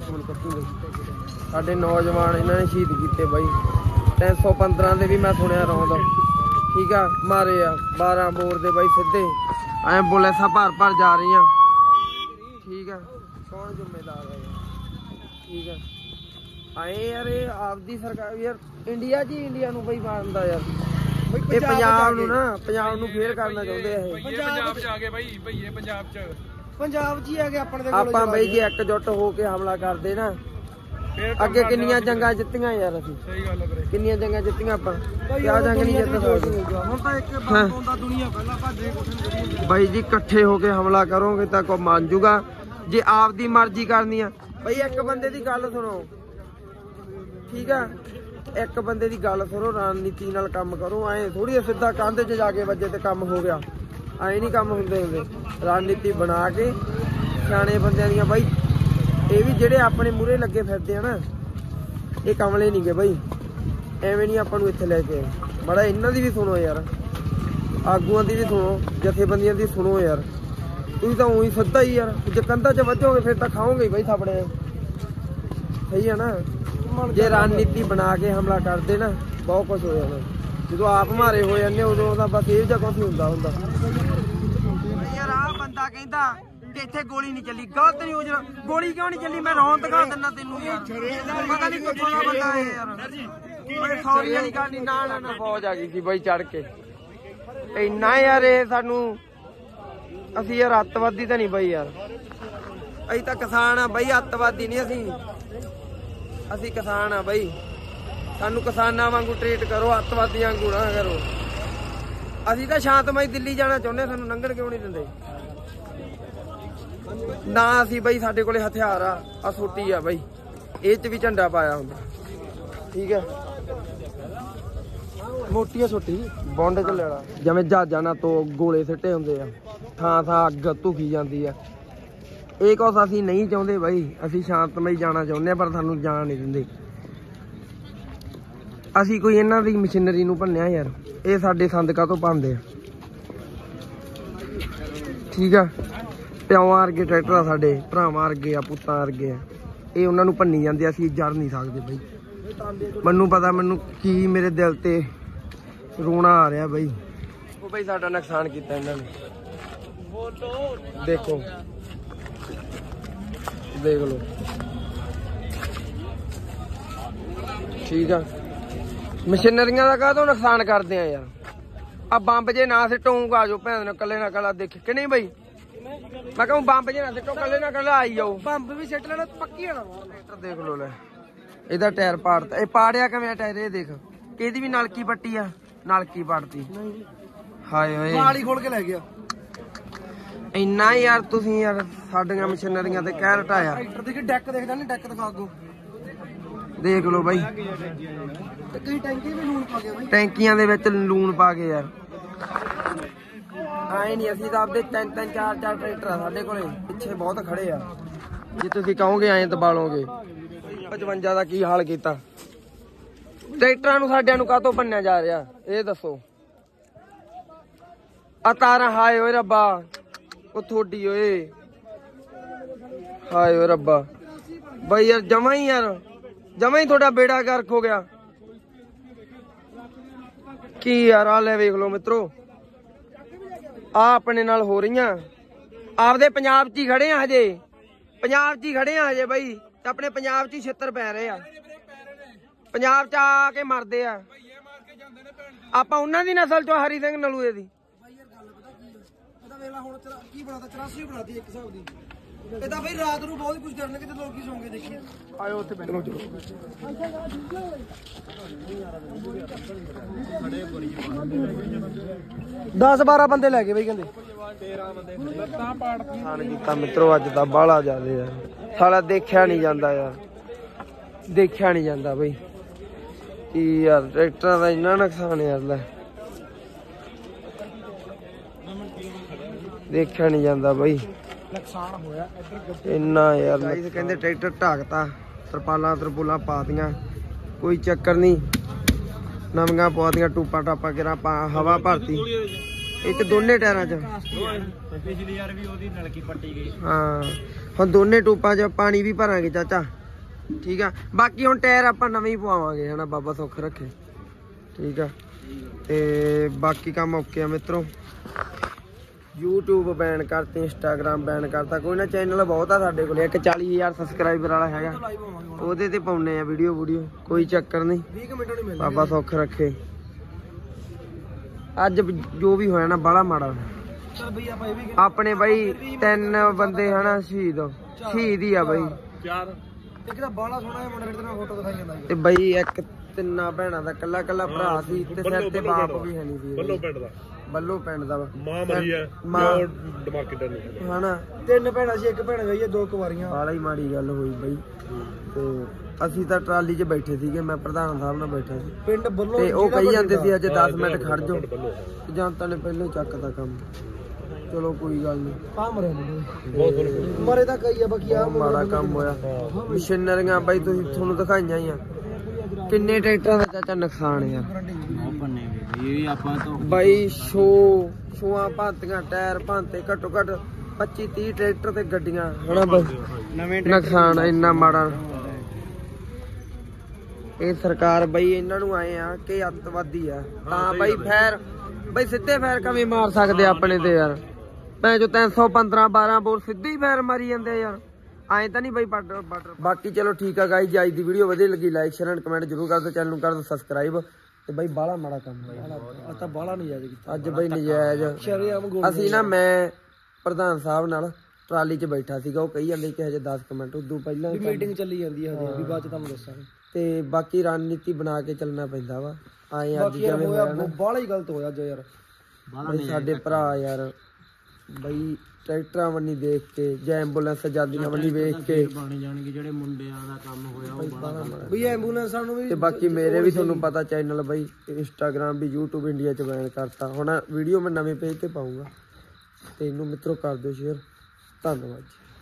ਸਾਡੇ ਨੌਜਵਾਨ ਇਹਨਾਂ ਨੇ ਸ਼ਹੀਦ ਕੀਤੇ ਬਾਈ ਤਿੰਨ ਸੌ ਪੰਦਰਾਂ ਦੇ ਵੀ ਮੈਂ ਸੁਣਿਆ ਰੌਂਦ ਠੀਕ ਆ ਮਾਰੇ ਆ ਬਾਰਾਂ ਬੋਰ ਦੇ ਬਾਈ ਸਿੱਧੇ ਐਂਬੂਲੈਂਸਾਂ ਭਰ ਭਰ ਜਾ ਰਹੀਆਂ ਠੀਕ ਆ ਕੌਣ ਜ਼ਿੰਮੇਦਾਰ ਹੈ ਠੀਕ ਆ ਆਏ ਯਾਰ ਇਹ ਆਪਦੀ ਸਰਕਾਰ ਯਾਰ ਇੰਡੀਆ ਜੀ ਇੰਡੀਆ ਨੂੰ ਬਈ ਮਾਰਦਾ ਯਾਰ ਇਹ ਪੰਜਾਬ ਨੂੰ ਨਾ ਪੰਜਾਬ ਨੂੰ ਫੇਲ ਕਰਨਾ ਚਾਹੁੰਦੇ ਆ ਇਹ ਪੰਜਾਬ ਚ ਆ ਗਏ ਬਾਈ ਭਈਏ ਪੰਜਾਬ ਚ ਪੰਜਾਬ ਜੀ ਆ ਗਏ ਆਪਣੇ ਕੋਲ ਆਪਾਂ ਬਈ ਜੇ ਇੱਕਜੁੱਟ ਹੋ ਕੇ ਹਮਲਾ ਕਰਦੇ ਨਾ ਅੱਗੇ ਕਿੰਨੀਆਂ ਜੰਗਾਂ ਜਿੱਤੀਆਂ ਯਾਰ ਅਸੀਂ ਸਹੀ ਗੱਲ ਹੈ ਵੀਰੇ ਕਿੰਨੀਆਂ ਜੰਗਾਂ ਜਿੱਤੀਆਂ ਆਪਾਂ ਕਿਆ ਜੰਗ ਨਹੀਂ ਜਿੱਤ ਸਕਦੇ ਹੁਣ ਤਾਂ ਇੱਕ ਬੰਦ ਹੁੰਦਾ ਦੁਨੀਆ ਪਹਿਲਾਂ ਭੱਜੇ ਕੁਛ ਬਾਈ ਜੀ ਇਕੱਠੇ ਹੋ ਕੇ ਹਮਲਾ ਕਰੋਗੇ ਤਾਂ ਕੋ ਮੰਨ ਜੂਗਾ ਜੇ ਆਪਦੀ ਮਰਜ਼ੀ ਕਰਨੀ ਆ ਬਾਈ ਇੱਕ ਬੰਦੇ ਦੀ ਗੱਲ ਸੁਣੋ ਠੀਕ ਆ ਇੱਕ ਬੰਦੇ ਦੀ ਗੱਲ ਸੁਣੋ ਰਣਨੀਤੀ ਨਾਲ ਕੰਮ ਕਰੋ ਐ ਥੋੜੀ ਸਿੱਧਾ ਕੰਧ 'ਚ ਜਾ ਕੇ ਵੱਜੇ ਤੇ ਕੰਮ ਹੋ ਗਿਆ ਐ ਨਹੀਂ ਕੰਮ ਹੁੰਦੇ ਹੁੰਦੇ ਰਣਨੀਤੀ ਬਣਾ ਕੇ ਸਿਆਣੇ ਬੰਦਿਆਂ ਦੀਆਂ ਬਾਈ ਇਹ ਵੀ ਜਿਹੜੇ ਆਪਣੇ ਮੂਹਰੇ ਲੱਗੇ ਫਿਰਦੇ ਆ ਨਾ ਇਹ ਕਮਲੇ ਨਹੀਂ ਗੇ ਬਾਈ ਐਵੇਂ ਨਹੀਂ ਆਪਾਂ ਨੂੰ ਇੱਥੇ ਲੈ ਕੇ ਬੜਾ ਇਹਨਾਂ ਦੀ ਵੀ ਸੁਣੋ ਯਾਰ ਆਗੂਆਂ ਦੀ ਵੀ ਸੁਣੋ ਜਥੇਬੰਦੀਆਂ ਦੀ ਸੁਣੋ ਯਾਰ ਤੁਸੀਂ ਤਾਂ ਉਹੀ ਸਿੱਧਾ ਹੀ ਯਾਰ ਜੇ ਕੰਧਾਂ 'ਚ ਵੱਜੋਗੇ ਫਿਰ ਤਾਂ ਖਾਓਗੇ ਬਾਈ ਥਾਪੜੇ ਸਹੀ ਆ ਨਾ ਜੇ ਰਣਨੀਤੀ ਬਣਾ ਕੇ ਹਮਲਾ ਕਰਦੇ ਨਾ ਬਹੁਤ ਕੁਝ ਹੋ ਜਾਣਾ ਜਦੋਂ ਆਪ ਮਾਰੇ ਹੋ ਜਾਂਦੇ ਉਦੋਂ ਤਾਂ ਬਸ ਇਹ ਜਿਹਾ ਕੁਝ ਹੁੰਦਾ ਹੁੰਦਾ ਯਾਰ ਆਹ ਬੰਦਾ ਕਹਿੰਦਾ ਕਿ ਇੱਥੇ ਗੋਲੀ ਨਹੀਂ ਚੱਲੀ ਗਲਤ ਨਹੀਂ ਹੋ ਜਾਣਾ ਗੋਲੀ ਕਿਉਂ ਨਹੀਂ ਚੱਲੀ ਮੈਂ ਰੌਣ ਦਿਖਾ ਦਿੰਦਾ ਤੈਨੂੰ ਯਾਰ ਪਤਾ ਨਹੀਂ ਕਿੱਥੋਂ ਦਾ ਬੰਦਾ ਹੈ ਯਾਰ ਓਏ ਸੌਰੀ ਵਾਲੀ ਗੱਲ ਨਹੀਂ ਨਾ ਨਾ ਨਾ ਫੌਜ ਆ ਗਈ ਸੀ ਬਾਈ ਚੜ ਕੇ ਇੰਨਾ ਯਾਰ ਇਹ ਸਾਨੂੰ ਅਸੀਂ ਯਾਰ ਅੱਤਵਾਦੀ ਤਾਂ ਨਹੀਂ ਬਾਈ ਯਾਰ ਅਸੀਂ ਤਾਂ ਕਿਸਾਨ ਆ ਬਾਈ ਅੱਤਵਾਦੀ ਨਹੀਂ ਅਸੀਂ ਅਸੀਂ ਕਿਸਾਨ ਆ ਬਾਈ ਸਾਨੂੰ ਕਿਸਾਨਾਂ ਵਾਂਗੂ ਟ੍ਰੀਟ ਕਰੋ ਅੱਤਵਾਦੀਆਂ ਵਾਂਗੂ ਨਾ ਕਰੋ ਅਸੀਂ ਤਾਂ ਸ਼ਾਂਤਮਈ ਦਿੱਲੀ ਜਾਣਾ ਚਾਹੁੰਦੇ ਸਾਨੂੰ ਲੰਘਣ ਕਿਉਂ ਨਹੀਂ ਦਿੰਦੇ ਨਾ ਅਸੀਂ ਬਾਈ ਸਾਡੇ ਕੋਲੇ ਹਥਿਆਰ ਆ ਆ ਸੋਟੀ ਆ ਬਾਈ ਇਹ ਚ ਵੀ ਝੰਡਾ ਪਾਇਆ ਹੁੰਦਾ ਠੀਕ ਹੈ ਮੋਟੀਆਂ ਸੋਟੀ ਬੌਂਡ ਚ ਲੈਣਾ ਜਿਵੇਂ ਜਹਾਜ਼ਾਂ ਨਾਲ ਤੋਂ ਗੋਲੇ ਸਿੱਟੇ ਹੁੰਦੇ ਆ ਥਾਂ ਥਾਂ ਅੱਗ ਧੁਖੀ ਜਾਂਦੀ ਆ ਇਹ ਕੁਛ ਅਸੀਂ ਨਹੀਂ ਚਾਹੁੰਦੇ ਬਾਈ ਅਸੀਂ ਸ਼ਾਂਤਮਈ ਜਾਣਾ ਚਾਹੁੰਦੇ ਆ ਪਰ ਸਾਨੂੰ ਜਾਣ ਨਹੀਂ ਦਿੰਦੇ ਅਸੀਂ ਕੋਈ ਇਹਨਾਂ ਦੀ ਮਸ਼ੀਨਰੀ ਨੂੰ ਭੰਨਿਆ ਯਾਰ ਇਹ ਸਾਡੇ ਸੰਦਕਾਂ ਤੋਂ ਪਾਉਂਦੇ ਆ ਠੀਕ ਆ ਪਿਓਾਂ ਵਰਗੇ ਟਰੈਕਟਰ ਆ ਸਾਡੇ ਭਰਾਵਾਂ ਵਰਗੇ ਆ ਪੁੱਤਾਂ ਵਰਗੇ ਆ ਇਹ ਉਹਨਾਂ ਨੂੰ ਭੰਨੀ ਜਾਂਦੇ ਅਸੀਂ ਜੜ ਨਹੀਂ ਸਕਦੇ ਬਾਈ ਮੈਨੂੰ ਪਤਾ ਮੈਨੂੰ ਕੀ ਮੇਰੇ ਦਿਲ ਤੇ ਰੋਣਾ ਆ ਰਿਹਾ ਬਾਈ ਉਹ ਬਾਈ ਸਾਡਾ ਨੁਕਸਾਨ ਕੀਤਾ ਇਹਨਾਂ ਨੇ ਦੇਖੋ ਦੇਖ ਲਓ ਠੀਕ ਆ ਮਸ਼ੀਨਰੀਆਂ ਦਾ ਕਾਹਤੋਂ ਨੁਕਸਾਨ ਕਰਦੇ ਆ ਯਾਰ। ਆ ਬੰਬ ਜੇ ਨਾ ਸਿੱਟੋਂਗਾ ਆ ਜਾਓ ਭੈਣ ਨੂੰ ਕੱਲੇ ਨਾ ਕੱਲਾ ਦੇਖ ਕਿ ਨਹੀਂ ਬਈ। ਮੈਂ ਕਹੂੰ ਬੰਬ ਜੇ ਨਾ ਸਿੱਟੋ ਕੱਲੇ ਨਾ ਕੱਲਾ ਆਈ ਜਾਓ। ਬੰਬ ਵੀ ਸਿੱਟ ਲੈਣਾ ਪੱਕੀ ਹੋਣਾ। ਟਰੈਕਟਰ ਦੇਖ ਲੋ ਲੈ ਇਹਦਾ ਟਾਇਰ ਪਾੜਤਾ। ਇਹ ਪਾੜਿਆ ਕਿਵੇਂ ਟਾਇਰ ਇਹ ਦੇਖ। ਇਹਦੀ ਵੀ ਨਲਕੀ ਪੱਟੀ ਆ ਨਲਕੀ ਪਾੜਤੀ। ਹਾਏ ਓਏ ਨਾਲ ਹੀ ਖੋਲ ਕੇ ਲੈ ਗਿਆ। ਇੰਨਾ ਯਾਰ ਤੁਸੀਂ ਯਾਰ ਸਾਡੀਆਂ ਮਸ਼ੀਨਰੀਆਂ ਤੇ ਕਹਿ ਰਟਾਇਆ। ਟਰੈਕਟਰ ਦੇ ਡੈਕ ਦੇਖਦਾ ਨਹੀਂ ਡੈਕ ਦਿਖਾ ਅੱਗੋਂ ਦੇਖ ਲੋ ਬਾਈ ਤੇ ਕਈ ਟੈਂਕੀ ਵੀ ਲੂਣ ਪਾ ਗਿਆ ਬਾਈ। ਟੈਂਕੀਆਂ ਦੇ ਵਿੱਚ ਲੂਣ ਪਾ ਕੇ ਯਾਰ ਆਏ ਨਹੀਂ। ਅਸੀਂ ਤਾਂ ਆਪਦੇ ਤਿੰਨ ਤਿੰਨ ਚਾਰ ਚਾਰ ਟਰੈਕਟਰ ਆ ਸਾਡੇ ਕੋਲੇ ਪਿੱਛੇ ਬਹੁਤ ਖੜੇ ਆ। ਜੇ ਤੁਸੀਂ ਕਹੋਗੇ ਐਂ ਦਬਾਲੋਗੇ ਪਚਵੰਜਾ ਦਾ ਕੀ ਹਾਲ ਕੀਤਾ। ਟਰੈਕਟਰਾਂ ਨੂੰ ਸਾਡਿਆਂ ਨੂੰ ਕਾਹਤੋਂ ਭੰਨਿਆ ਜਾ ਰਿਹਾ ਇਹ ਦੱਸੋ। ਆ ਤਾਰਾਂ ਹਾਏ ਓਏ ਰੱਬਾ ਉਹ ਥੋੜੀ ਓਏ ਹਾਏ ਓਏ ਰੱਬਾ। ਬਾਈ ਯਾਰ ਜਮਾ ਹੀ ਯਾਰ ਜਮਾ ਹੀ ਤੁਹਾਡਾ ਬੇੜਾ ਗਰਕ ਹੋ ਗਿਆ ਕੀ ਯਾਰ। ਆ ਲੈ ਵੇਖ ਲੋ ਮਿੱਤਰੋ ਆ ਆਪਣੇ ਨਾਲ ਹੋ ਰਹੀਆਂ। ਆਪਦੇ ਪੰਜਾਬ 'ਚ ਹੀ ਖੜੇ ਆ ਹਜੇ। ਪੰਜਾਬ 'ਚ ਹੀ ਖੜੇ ਆ ਹਜੇ ਬਾਈ। ਤੇ ਆਪਣੇ ਪੰਜਾਬ 'ਚ ਹੀ ਛਿੱਤਰ ਪੈ ਰਹੇ ਆ। ਪੰਜਾਬ 'ਚ ਆ ਕੇ ਮਰਦੇ ਆ। ਆਪਾਂ ਉਹਨਾਂ ਦੀ ਨਸਲ ਚੋਂ ਹਰੀ ਸਿੰਘ ਨਲੂਏ ਦੀ। ਇਹਦਾ ਵੇਲਾ ਹੁਣ ਕੀ ਬਣਾਤਾ ਚੁਰਾਸੀ ਬਣਾਤੀ ਇੱਕ ਹਿਸਾਬ ਦੀ। ਇਹਦਾ ਬਈ ਰਾਤ ਨੂੰ ਬਹੁਤ ਕੁਝ ਕਰਨਗੇ ਤੇ ਲੋਕੀ ਸੌਂਗੇ ਦੇਖੀ। ਆਇਓ ਉੱਥੇ ਬੈਠੋ ਚਲੋ। ਦਸ ਬਾਰਾਂ ਬੰਦੇ ਲੈ ਗਏ ਬਈ ਕਹਿੰਦੇ। ਖਾਣ ਕੀਤਾ ਮਿੱਤਰੋ ਅੱਜ ਦਾ ਬਾਹਲਾ ਜ਼ਿਆਦਾ ਯਾਰ। ਸਾਲਾ ਦੇਖਿਆ ਨਹੀਂ ਜਾਂਦਾ ਯਾਰ ਦੇਖਿਆ ਨਹੀਂ ਜਾਂਦਾ ਬਈ ਕੀ ਯਾਰ। ਟਰੈਕਟਰਾਂ ਦਾ ਇੰਨਾ ਨੁਕਸਾਨ ਯਾਰ ਲੈ ਦੇਖਿਆ ਨਹੀਂ ਜਾਂਦਾ ਬਈ ਨੁਕਸਾਨ ਹੋਇਆ ਇੰਨਾ ਯਾਰ। ਕਹਿੰਦੇ ਟਰੈਕਟਰ ਢਾਕਤਾ ਤਰਪਾਲਾਂ ਤਰਪੂਲਾਂ ਪਾਤੀਆਂ ਕੋਈ ਚੱਕਰ ਨਹੀਂ। ਨਵੀਆਂ ਪਵਾਤੀਆਂ ਟੂਪਾ ਟਾਪਾ ਕਿਰਾ ਪਾ ਹਵਾ ਭਰਤੀ ਇਹ ਤੇ ਦੋਨੇ ਟਾਇਰਾਂ 'ਚ। ਪਿਛਲੀ ਵਾਰ ਵੀ ਉਹਦੀ ਨਲਕੀ ਪੱਟੀ ਗਈ। ਹਾਂ ਹੁਣ ਦੋਨੇ ਟੂਪਾਂ 'ਚ ਪਾਣੀ ਵੀ ਭਰਾਂਗੇ ਚਾਚਾ ਠੀਕ ਆ। ਬਾਕੀ ਹੁਣ ਟਾਇਰ ਆਪਾਂ ਨਵੇਂ ਹੀ ਪਵਾਵਾਂਗੇ ਹਨਾ ਬਾਬਾ ਸੁੱਖ ਰੱਖੇ ਠੀਕ ਆ। ਤੇ ਬਾਕੀ ਕੰਮ ਓਕੇ ਆ ਮਿੱਤਰੋ। YouTube ਬੈਨ ਕਰਤੇ ਇੰਸਟਾਗ੍ਰਾਮ ਬੈਨ ਕਰਤਾ। ਕੋਈ ਨਾ ਚੈਨਲ ਬਹੁਤ ਆ ਸਾਡੇ ਕੋਲ ਇੱਕ ਚਾਲੀ ਹਜ਼ਾਰ ਸਬਸਕ੍ਰਾਈਬਰ ਵਾਲਾ ਹੈਗਾ ਉਹਦੇ ਤੇ ਪਾਉਨੇ ਆ ਵੀਡੀਓ ਵੀਡੀਓ ਕੋਈ ਚੱਕਰ ਨਹੀਂ। ਵੀਹ ਮਿੰਟ ਨਹੀਂ ਮਿਲਦੇ ਬਾਬਾ ਸੁੱਖ ਰੱਖੇ। ਅੱਜ ਜੋ ਵੀ ਹੋਇਆ ਨਾ ਬੜਾ ਮਾੜਾ। ਚਲ ਬਈ ਆਪਾਂ ਇਹ ਵੀ ਆਪਣੇ ਬਾਈ ਤਿੰਨ ਬੰਦੇ ਹਨਾ ਸ਼ਹੀਦ ਸ਼ਹੀਦ ਹੀ ਆ ਬਾਈ। ਚਾਰ ਇੱਕ ਤਾਂ ਬਾਲਾ ਸੋਹਣਾ ਹੈ ਮੁੰਡਾ ਜਿਹੜਾ ਫੋਟੋ ਦਿਖਾਈ ਜਾਂਦਾ ਤੇ ਬਾਈ ਇੱਕ ਤਿੰਨਾਂ ਭੈਣਾਂ ਦਾ ਕੱਲਾ ਕੱਲਾ ਭਰਾ ਸੀ ਤੇ ਸਿਰ ਤੇ ਬਾਪ ਵੀ ਹੈ ਨਹੀਂ ਸੀ। ਬੱਲੋ ਪਿੰਡ ਦਾ ਬੱਲੋ ਪਿੰਡ ਦਾ ਮਾਂ ਮਰੀ ਹੈ ਪਿਓ ਦਿਮਾਗੀ ਟੈਨ ਹਨਾ। ਤਿੰਨ ਭੈਣਾਂ ਸੀ ਇੱਕ ਭੈਣ ਗਈ ਹੈ ਦੋ ਕੁਵਾਰੀਆਂ। ਬਾਲਾ ਹੀ ਮਾੜੀ ਗੱਲ ਹੋਈ ਬਾਈ। ਤੇ ਅਸੀਂ ਤਾਂ ਟਰਾਲੀ 'ਚ ਬੈਠੇ ਸੀਗੇ ਮੈਂ ਪ੍ਰਧਾਨ ਸਾਹਿਬ ਨਾਲ ਬੈਠਾ ਸੀ ਪਿੰਡ ਬੱਲੋ ਤੇ ਉਹ ਕਹੀ ਜਾਂਦੇ ਸੀ ਅੱਜ ਦਸ ਮਿੰਟ ਖੜ ਜਾਓ ਜਨਤਾ ਨੇ ਪਹਿਲਾਂ ਚੱਕਦਾ ਕੰਮ। ਚਲੋ ਕੋਈ ਗੱਲ ਨਹੀਂ ਆ ਮਰੇ ਬਹੁਤ ਮਰੇ ਤਾਂ ਕਈ ਆ ਬਾਕੀ ਆ ਮਾੜਾ ਕੰਮ ਹੋਇਆ। ਮਸ਼ੀਨਰੀਆਂ ਬਾਈ ਤੁਸੀਂ ਤੁਹਾਨੂੰ ਦਿਖਾਈਆਂ ਹੀ ਆ ਕਿੰਨੇ ਟਰੈਕਟਰਾਂ ਦਾ ਚਾਚਾ ਨੁਕਸਾਨ ਯਾਰ। ਇਹ ਆਪਾਂ ਤੋਂ ਬਾਈ ਸ਼ੋ ਸ਼ੋਆਂ ਭਾਂਤੀਆਂ ਟਾਇਰ ਭਾਂਤੇ ਘੱਟੋ ਘੱਟ ਪੱਚੀ ਤੀਹ ਟਰੈਕਟਰ ਤੇ ਗੱਡੀਆਂ ਹਨਾ ਬਾਈ ਨੁਕਸਾਨ ਇੰਨਾ ਮਾੜਾ। ਇਹ ਸਰਕਾਰ ਬਈ ਇਹਨਾਂ ਨੂੰ ਆਏ ਆ ਕਿ ਅੱਤਵਾਦੀ ਆ ਤਾਂ ਬਾਈ ਫੈਰ ਬਈ ਸਿੱਧੇ ਫੈਰ ਕਿਵੇਂ ਮਾਰ ਸਕਦੇ ਆਪਣੇ ਤੇ ਯਾਰ। ਭੈਣ ਚੋ ਤਿੰਨ ਸੌ ਪੰਦਰਾਂ ਬਾਰਾਂ ਬੋਰ ਸਿੱਧੇ ਹੀ ਫੈਰ ਮਾਰੀ ਜਾਂਦੇ ਯਾਰ ਐਂ ਤਾਂ ਨਹੀਂ ਬਾਈ ਬਾਰਡਰ ਬਾਰਡਰ। ਬਾਕੀ ਚਲੋ ਠੀਕ ਆ ਗਾਈਜ਼ ਅੱਜ ਦੀ ਵੀਡੀਓ ਵਧੀਆ ਲੱਗੀ ਲਾਈਕ ਸ਼ੇਅਰ ਐਂਡ ਕਮੈਂਟ ਜ਼ਰੂਰ ਕਰ ਦਿਓ। ਚੈਨਲ ਨੂੰ ਕਰ ਦਿਓ ਸਬਸਕ੍ਰਾਈਬ। ਤੇ ਬਾਈ ਬਾਹਲਾ ਮਾੜਾ ਕੰਮ ਆ ਤਾਂ ਬਾਲਾ ਨਹੀਂ ਜਾਇਜ਼ ਕੀਤਾ ਅੱਜ ਬਾਈ ਨਜਾਇਜ਼। ਅਸੀਂ ਨਾ ਮੈਂ ਪ੍ਰਧਾਨ ਸਾਹਿਬ ਨਾਲ ਟਰਾਲੀ 'ਚ ਬੈਠਾ ਸੀਗਾ ਉਹ ਕਹੀ ਜਾਂਦੇ ਕਿ ਹਜੇ ਦਸ ਕੁ ਮਿੰਟ ਉਦੋਂ ਪਹਿਲਾਂ ਮੀਟਿੰਗ ਚੱਲੀ ਜਾਂਦੀ ਹੈ ਹਜੇ ਵੀ ਬਾਅਦ 'ਚ ਤੁਹਾਨੂੰ ਦੱਸਾਂਗੇ। ਤੇ ਬਾਕੀ ਰਣਨੀਤੀ ਬਣਾ ਕੇ ਚੱਲਣਾ ਪੈਂਦਾ ਵਾ ਆਏ ਅੱਜ ਜਿਵੇਂ ਹੋਇਆ ਬਾਲਾ ਹੀ ਗਲਤ ਹੋਇਆ ਜੋ ਯਾਰ। ਬਾਈ ਸਾਡੇ ਭਰਾ ਯਾਰ ਬਈ ਟਰੈਕਟਰਾਂ ਵੰਨੀ ਦੇਖ ਕੇ ਜਾਂ ਐਂਬੂਲੈਂਸ ਆਜ਼ਾਦੀਆਂ ਵੰਨੀ ਵੇਖ ਕੇ ਬਣ ਜਾਣਗੇ ਜਿਹੜੇ ਮੁੰਡਿਆਂ ਦਾ ਕੰਮ ਹੋਇਆ ਉਹ ਬੜਾ ਬਈ ਐਂਬੂਲੈਂਸਾਂ ਨੂੰ ਵੀ। ਤੇ ਬਾਕੀ ਮੇਰੇ ਵੀ ਤੁਹਾਨੂੰ ਪਤਾ ਚੈਨਲ ਬਾਈ ਇੰਸਟਾਗ੍ਰਾਮ ਵੀ YouTube ਇੰਡੀਆ 'ਚ ਬੈਨ ਕਰਤਾ। ਹੁਣ ਵੀਡੀਓ ਮੈਂ ਨਵੇਂ ਪੇਜ ਤੇ ਪਾਉਂਗਾ ਤੇ ਇਹਨੂੰ ਮਿੱਤਰੋ ਕਰ ਦਿਓ ਸ਼ੇਅਰ। ਧੰਨਵਾਦ ਜੀ।